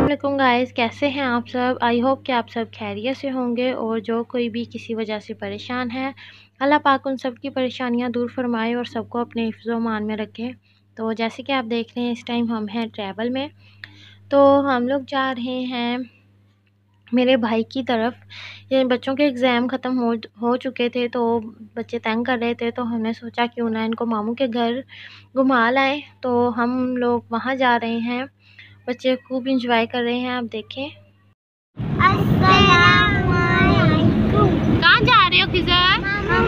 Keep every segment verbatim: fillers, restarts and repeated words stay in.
वालेकुम गाइस, कैसे हैं आप सब। आई होप कि आप सब खैरियत से होंगे और जो कोई भी किसी वजह से परेशान है, अल्लाह पाक उन सब की परेशानियां दूर फरमाए और सबको अपने हिफ्ज़ मान में रखे। तो जैसे कि आप देख रहे हैं, इस टाइम हम हैं ट्रैवल में। तो हम लोग जा रहे हैं मेरे भाई की तरफ। ये बच्चों के एग्ज़ाम ख़त्म हो हो चुके थे, तो बच्चे तंग कर रहे थे, तो हमने सोचा क्यों ना इनको मामू के घर घुमा लाएं। तो हम लोग वहाँ जा रहे हैं। बच्चे खूब इंजॉय कर रहे हैं, आप देखें। अस्सलामुअलैकुम। कहाँ जा रहे हो खिज़र?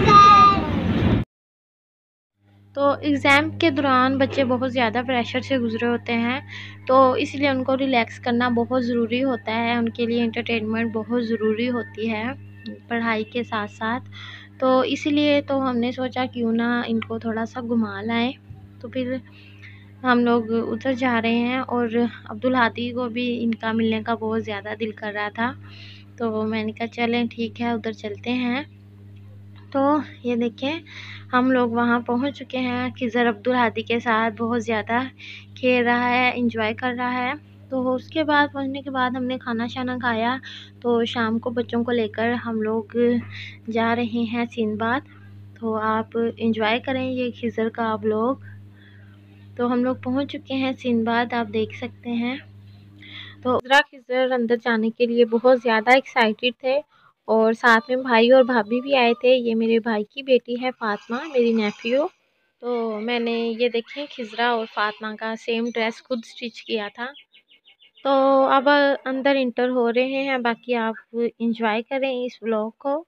तो एग्ज़ाम के दौरान बच्चे बहुत ज़्यादा प्रेशर से गुज़रे होते हैं, तो इसलिए उनको रिलैक्स करना बहुत ज़रूरी होता है। उनके लिए एंटरटेनमेंट बहुत ज़रूरी होती है पढ़ाई के साथ साथ। तो इसीलिए तो हमने सोचा क्यों ना इनको थोड़ा सा घुमा लाएं। तो फिर हम लोग उधर जा रहे हैं और अब्दुल हादी को भी इनका मिलने का बहुत ज़्यादा दिल कर रहा था, तो मैंने कहा चलें ठीक है उधर चलते हैं। तो ये देखें, हम लोग वहाँ पहुँच चुके हैं। खिज़र अब्दुल हादी के साथ बहुत ज़्यादा खेल रहा है, इंजॉय कर रहा है। तो उसके बाद पहुँचने के बाद हमने खाना शाना खाया। तो शाम को बच्चों को लेकर हम लोग जा रहे हैं सिंदबाद। तो आप इंजॉय करें ये खिज़र का व्लॉग। तो हम लोग पहुंच चुके हैं सिंदबाद, आप देख सकते हैं। तो खिज़रा खिज़र अंदर जाने के लिए बहुत ज़्यादा एक्साइटेड थे और साथ में भाई और भाभी भी आए थे। ये मेरे भाई की बेटी है फातिमा, मेरी नेफ्यू। तो मैंने ये देखें खिज़रा और फातिमा का सेम ड्रेस खुद स्टिच किया था। तो अब अंदर इंटर हो रहे हैं, बाकी आप इंजॉय करें इस व्लॉग को।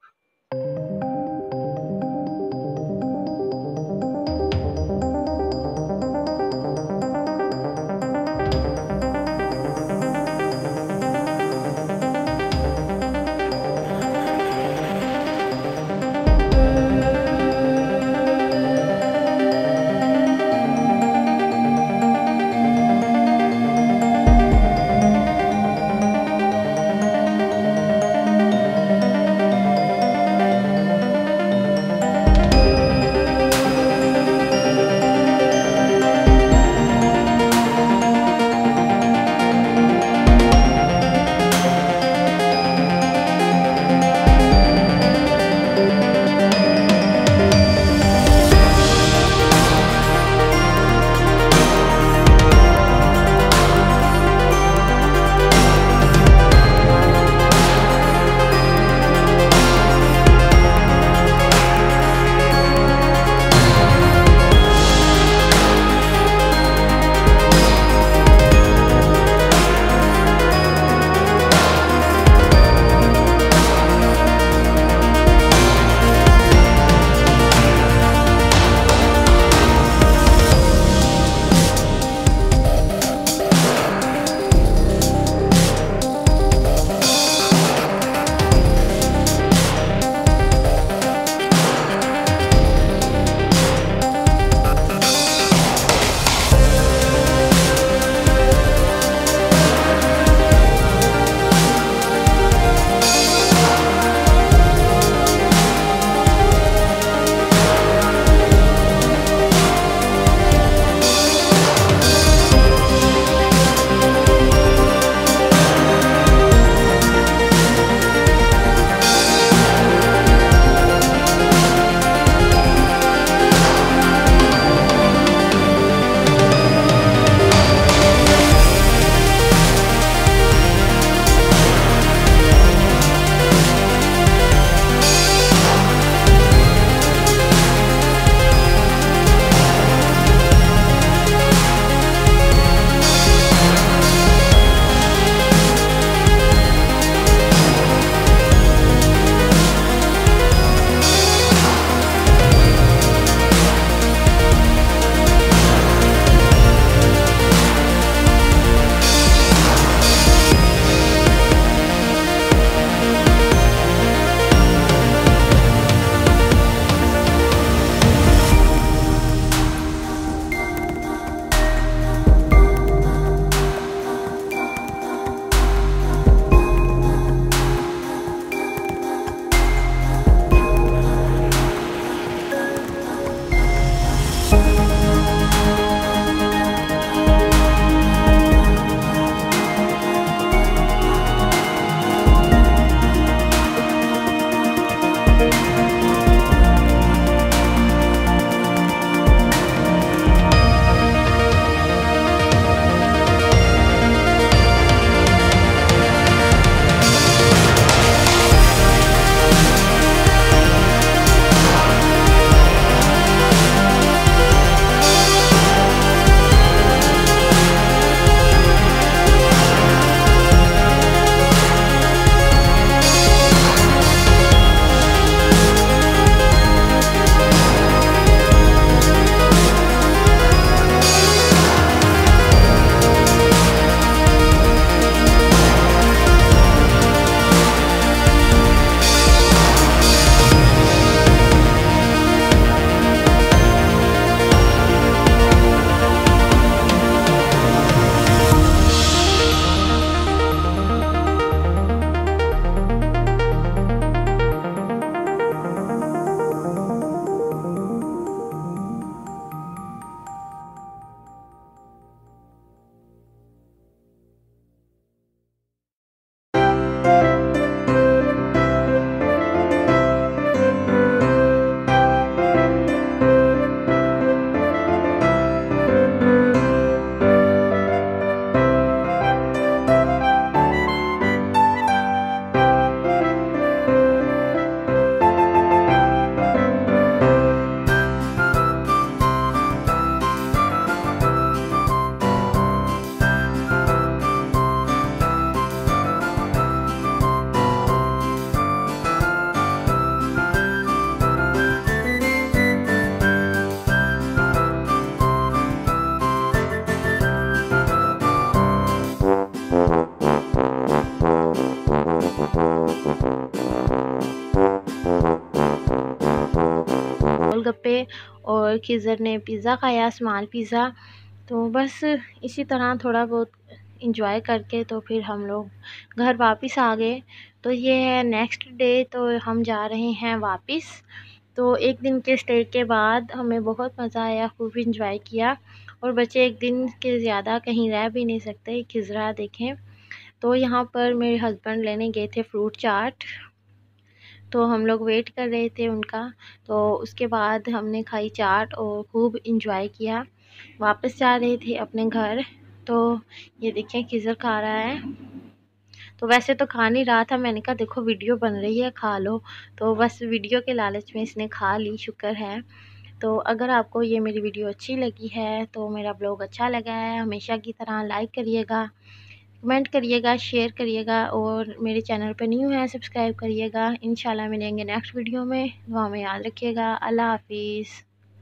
और खिज़र ने पिज़्ज़ा खाया, स्मॉल पिज़्ज़ा। तो बस इसी तरह थोड़ा बहुत एंजॉय करके तो फिर हम लोग घर वापस आ गए। तो ये है नेक्स्ट डे, तो हम जा रहे हैं वापस। तो एक दिन के स्टे के बाद हमें बहुत मज़ा आया, खूब एंजॉय किया। और बच्चे एक दिन के ज़्यादा कहीं रह भी नहीं सकते। खिज़रा देखें, तो यहाँ पर मेरे हस्बैंड लेने गए थे फ्रूट चाट, तो हम लोग वेट कर रहे थे उनका। तो उसके बाद हमने खाई चाट और खूब इंजॉय किया। वापस जा रहे थे अपने घर, तो ये देखें खिज़र खा रहा है। तो वैसे तो खा नहीं रहा था, मैंने कहा देखो वीडियो बन रही है, खा लो। तो बस वीडियो के लालच में इसने खा ली, शुक्र है। तो अगर आपको ये मेरी वीडियो अच्छी लगी है, तो मेरा ब्लॉग अच्छा लगा है, हमेशा की तरह लाइक करिएगा, कमेंट करिएगा, शेयर करिएगा, और मेरे चैनल पर न्यू है सब्सक्राइब करिएगा। इंशाल्लाह मिलेंगे नेक्स्ट वीडियो में। दुआ में याद रखिएगा। अल्लाह हाफिज़।